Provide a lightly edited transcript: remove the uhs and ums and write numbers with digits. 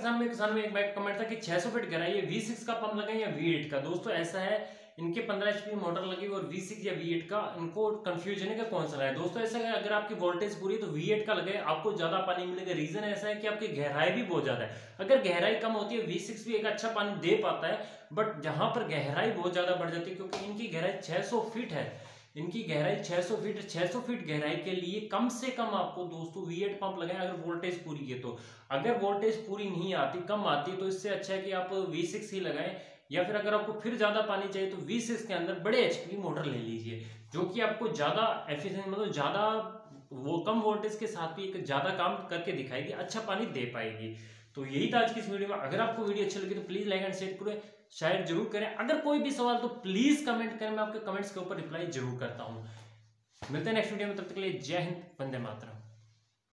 किसान में एक बैक कमेंट था कि 600 फीट गहराई है, V6 का पंप लगाएं या V8 का। दोस्तों ऐसा है, इनके 15 HP मोटर लगी और V6 या V8 का इनको कंफ्यूजन है कि कौन सा है। दोस्तों ऐसा है, अगर आपकी वोल्टेज पूरी है तो V8 का लगाए, आपको ज्यादा पानी मिलेगा। रीजन ऐसा है कि आपकी गहराई भी बहुत ज्यादा है। अगर गहराई कम होती है V6 भी एक अच्छा पानी दे पाता है, बट जहां पर गहराई बहुत ज्यादा बढ़ जाती है, क्योंकि इनकी गहराई 600 फीट है, इनकी गहराई 600 फीट, 600 फीट गहराई के लिए कम से कम आपको दोस्तों V8 पंप लगाएं अगर वोल्टेज पूरी है तो। अगर वोल्टेज पूरी नहीं आती, कम आती है, तो इससे अच्छा है कि आप V6 ही लगाएं, या फिर अगर आपको फिर ज्यादा पानी चाहिए तो V6 के अंदर बड़े HP की मोटर ले लीजिए, जो कि आपको ज्यादा एफिशिएंट, मतलब ज्यादा वो कम वोल्टेज के साथ भी एक ज्यादा काम करके दिखाएगी, अच्छा पानी दे पाएगी। तो यही था आज की इस वीडियो में। अगर आपको वीडियो अच्छी लगी तो प्लीज लाइक एंड शेयर करें, शेयर जरूर करें। अगर कोई भी सवाल तो प्लीज कमेंट करें, मैं आपके कमेंट्स के ऊपर रिप्लाई जरूर करता हूं। मिलते हैं नेक्स्ट वीडियो में, तब तक के लिए जय हिंद, वंदे मातरम।